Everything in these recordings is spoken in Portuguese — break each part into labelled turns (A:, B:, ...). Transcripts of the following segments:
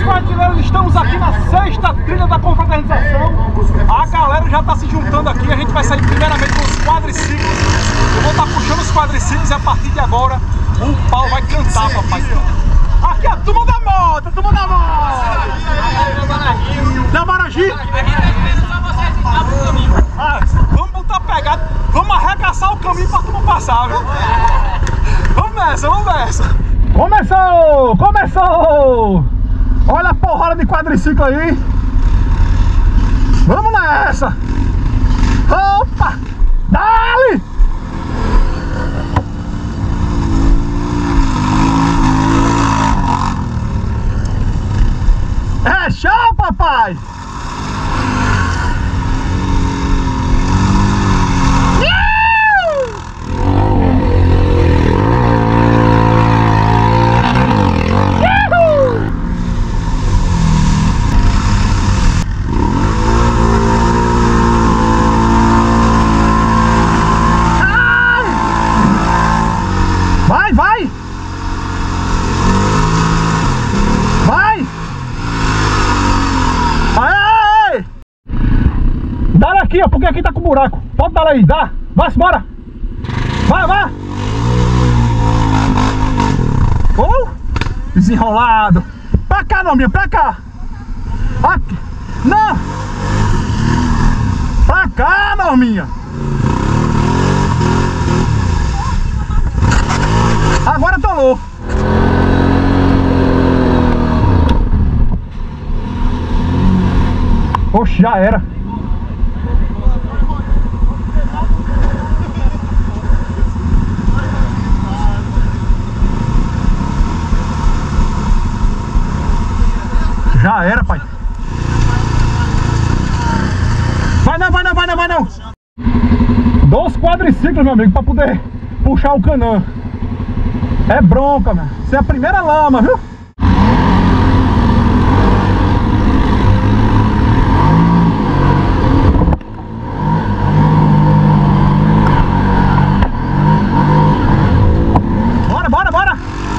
A: quadrilheiros, estamos aqui na 6ª trilha da confraternização. A galera já está se juntando aqui. A gente vai sair primeiramente com os quadriciclos. Eu vou estar puxando os quadriciclos e a partir de agora o pau vai cantar, papai. Aqui é a turma da moto, turma da moto! Da Maragi! Vamos botar pegada, vamos arregaçar o caminho pra turma passar, viu? Vamos nessa, vamos nessa! Começou! Começou! Olha a porrada de quadriciclo aí! Vamos nessa! Opa! Dale! É show, papai! Vai, vai! Vai! Aê! Dá aqui, ó, porque aqui tá com buraco. Pode dar aí, dá! Vai, bora! Vai, vai! Desenrolado! Pra cá, Norminha, pra cá! Aqui! Não! Pra cá, Norminha! Agora atolou! Oxe, já era! Já era, pai! Vai não, vai não, vai não, vai não! 2 quadriciclos, meu amigo, pra poder puxar o Canã. É bronca, meu. Isso é a primeira lama, viu? Bora, bora, bora!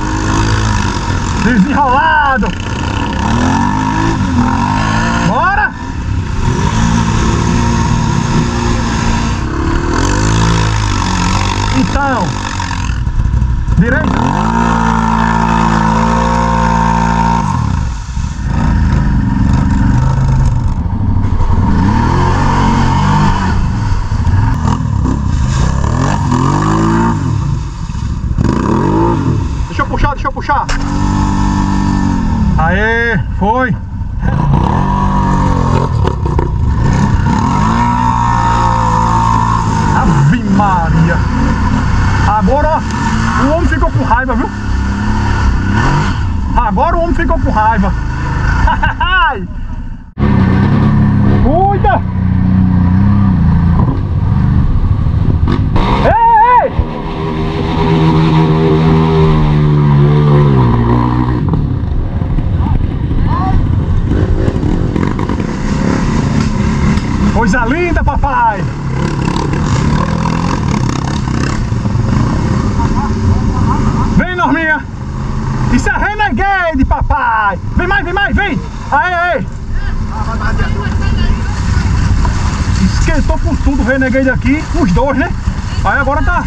A: Desenrolado! Bora! Então, direita. Deixa eu puxar, deixa eu puxar. Aê, foi. Ave Maria. Agora, ó, o homem ficou com raiva, viu? Agora o homem ficou com raiva. Cuida! Ei, ei! Coisa linda, papai! Norminha! Isso é Renegade, papai! Vem mais, vem! Aí, aí! Esquentou com tudo o Renegade aqui, os dois, né? Aí agora tá...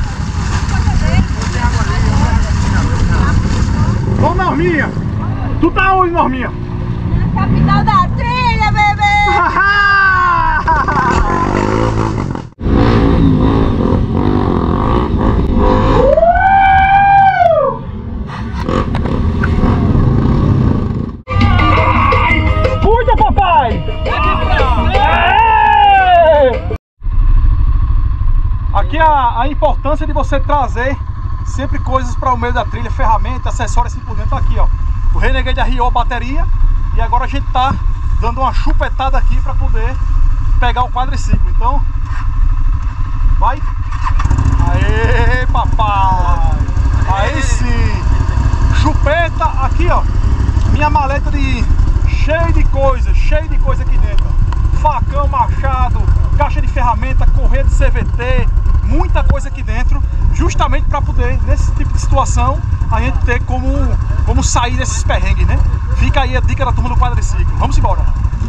A: Ô, Norminha! Tu tá onde, Norminha?
B: Na capital da trilha, bebê!
A: Aqui a importância de você trazer sempre coisas para o meio da trilha, ferramentas, acessórios assim por dentro. Aqui, ó, o Renegade arriou a bateria e agora a gente tá dando uma chupetada aqui para poder pegar o quadriciclo. Então, vai! Aê, papai! Aí sim! Chupeta aqui, ó, minha maleta cheia de coisa aqui dentro. Facão, machado, caixa de ferramenta, correia de CVT, muita coisa aqui dentro, justamente para poder, nesse tipo de situação, a gente ter como sair desses perrengues, né? Fica aí a dica da turma do quadriciclo. Vamos embora.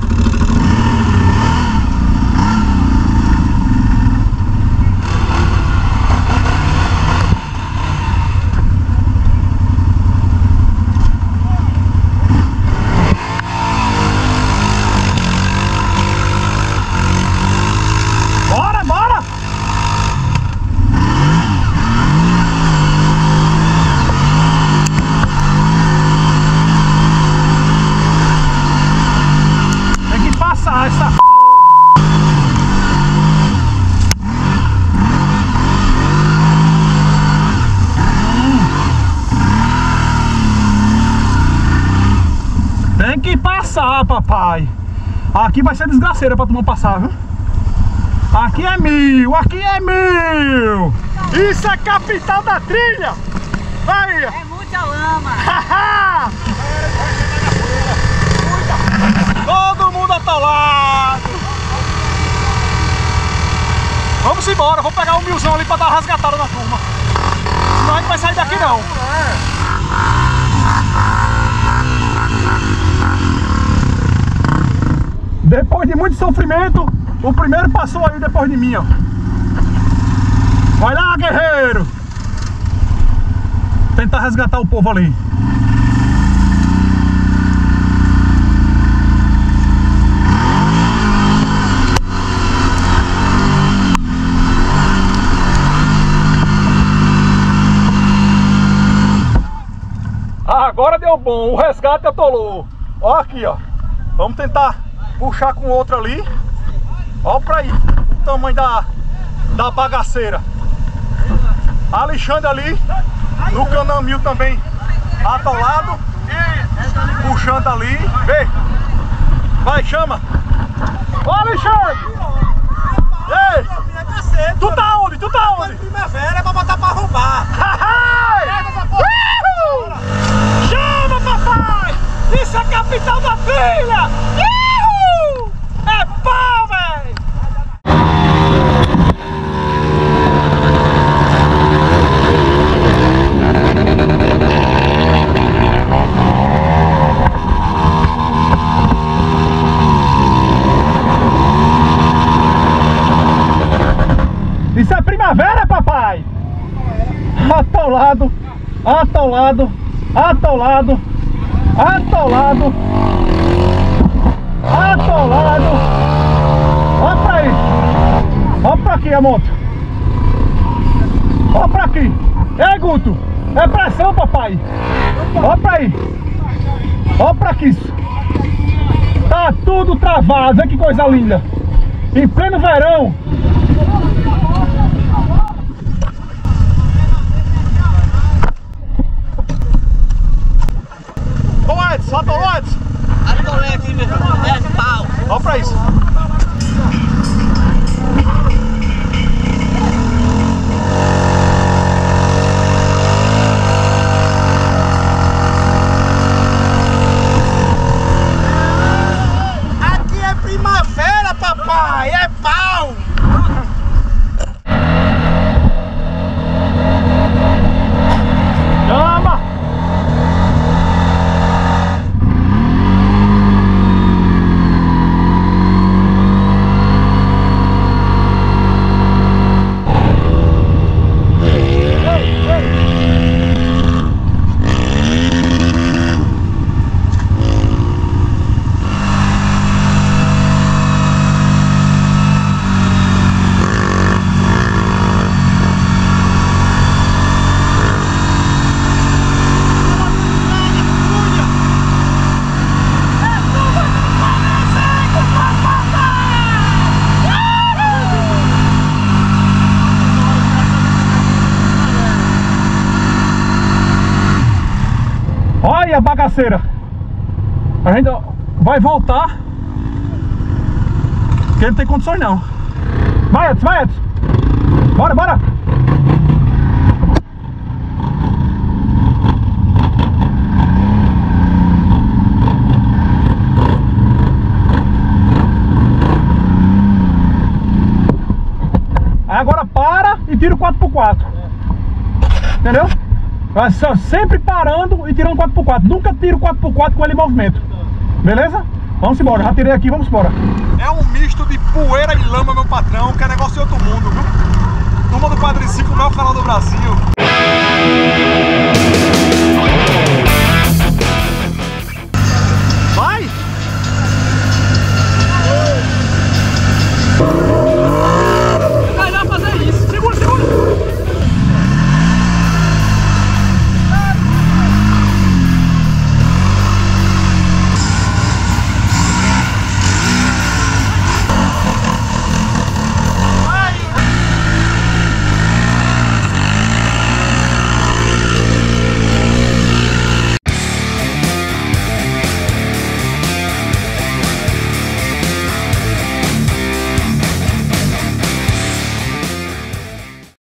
C: Tem que passar, papai. Aqui vai ser desgraceira pra tu não passar, viu? Aqui é mil, aqui é mil. Isso é capital da trilha. Aí.
B: É muita lama.
A: Todo mundo atolado. Vamos embora, vou pegar um milzão ali pra dar uma resgatada na turma. Senão a gente vai sair daqui não.
C: Depois de muito sofrimento, o primeiro passou aí depois de mim, ó. Vai lá, guerreiro! Tentar resgatar o povo ali.
A: Agora deu bom, o resgate atolou. Ó aqui, ó. Vamos tentar puxar com outra ali. Ó pra aí o tamanho da bagaceira. Alexandre ali no Canamil também atolado. Puxando ali. Vê. Vai, chama. Ô Alexandre! Ei! Tu tá onde? Tu tá onde?
D: Primavera é pra botar pra roubar.
A: Chama, papai! Isso é capital da trilha! É pau, velho!
C: Isso é primavera, papai! Atolado, atolado, atolado, atolado, atolado. Olha pra aí. Olha pra aqui a moto. Olha pra aqui. Ei, Guto, é pressão, papai. Olha pra aí. Olha pra aqui. Tá tudo travado, olha que coisa linda. Em pleno verão.
A: Ô Edson, atolou, Edson?
D: Atolei aqui, meu irmão. É pau.
A: Olha pra isso.
D: Aqui é primavera, papai. É pau.
C: Chama! Olha a bagaceira. A gente vai voltar. Porque não tem condições não. Vai, Edson, vai, Edson. Bora, bora. Aí agora para e tira o 4x4. Entendeu? Sempre parando e tirando 4x4. Nunca tiro 4x4 com ele em movimento. Beleza? Vamos embora, já tirei aqui, vamos embora.
A: É um misto de poeira e lama, meu patrão, que é negócio de outro mundo, viu? Turma do Quadriciclo, o maior canal do Brasil.